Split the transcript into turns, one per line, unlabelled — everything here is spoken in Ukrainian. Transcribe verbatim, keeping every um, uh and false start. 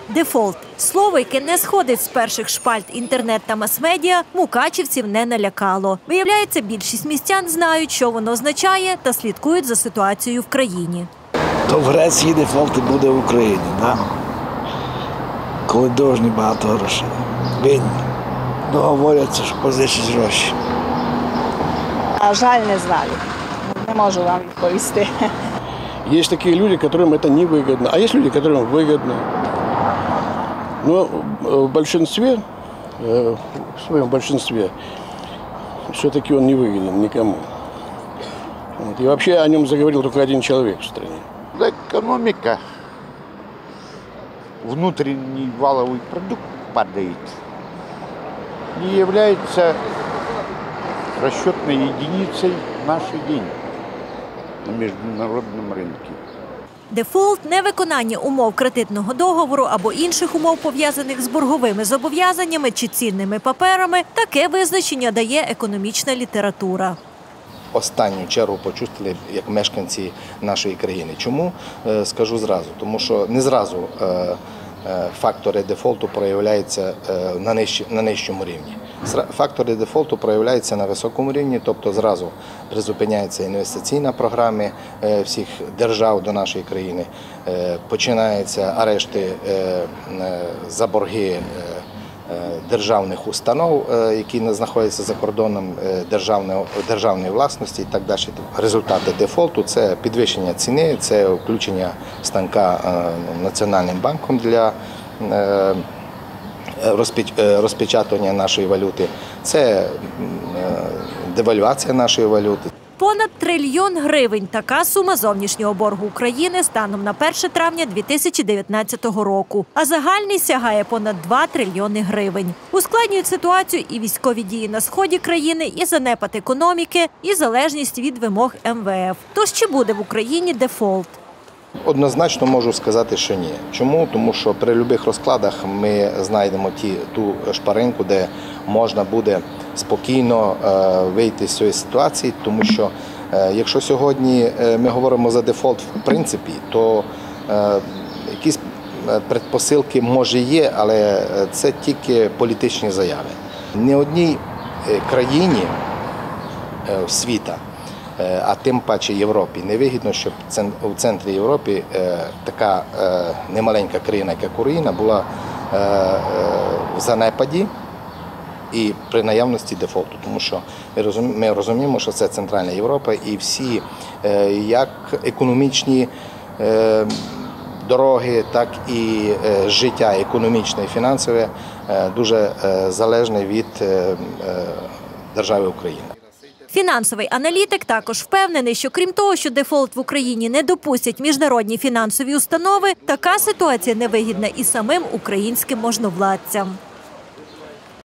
Дефолт – слово, яке не сходить з перших шпальт інтернет та мас-медіа, мукачівців не налякало. Виявляється, більшість містян знають, що воно означає, та слідкують за ситуацією в країні.
То в Греції дефолт буде в Україні, да? Коли довжні багато грошей. Винні. Договоряться, що позичать гроші.
А жаль, не знаю. Не можу вам відповісти.
Есть такие люди, которым это невыгодно, а есть люди, которым выгодно. Но в большинстве, в своем большинстве, все-таки он не выгоден никому. И вообще о нем заговорил только один человек в стране.
Экономика, внутренний валовый продукт падает, не является расчетной единицей нашей деньги на международном рынке.
Дефолт – невиконання умов кредитного договору або інших умов, пов'язаних з борговими зобов'язаннями чи цінними паперами – таке визначення дає економічна література.
Останню чергу почули як мешканці нашої країни. Чому? Скажу зразу. Тому що не зразу фактори дефолту проявляються на нижчому рівні. Фактори дефолту проявляються на високому рівні, тобто зразу призупиняється інвестиційна програма всіх держав до нашої країни, починаються арешти за борги державних установ, які знаходяться за кордоном державної, державної власності і так далі. Результати дефолту – це підвищення ціни, це включення станка Національним банком для розпечатування нашої валюти, це девальвація нашої валюти.
Понад трильйон гривень – така сума зовнішнього боргу України станом на перше травня дві тисячі дев'ятнадцятого року. А загальний сягає понад два трильйони гривень. Ускладнюють ситуацію і військові дії на сході країни, і занепад економіки, і залежність від вимог ем ве еф. Тож чи буде в Україні дефолт?
Однозначно можу сказати, що ні. Чому? Тому що при будь-яких розкладах ми знайдемо ті, ту шпаринку, де можна буде спокійно вийти з цієї ситуації, тому що якщо сьогодні ми говоримо за дефолт в принципі, то якісь предпосилки може є, але це тільки політичні заяви. Ні одній країні світу, а тим паче Європі, не вигідно, щоб в центрі Європи така немаленька країна, як Україна, була в занепаді і при наявності дефолту. Тому що ми розуміємо, що це Центральна Європа і всі як економічні дороги, так і життя економічне і фінансове дуже залежне від держави України.
Фінансовий аналітик також впевнений, що крім того, що дефолт в Україні не допустять міжнародні фінансові установи, така ситуація невигідна і самим українським можновладцям.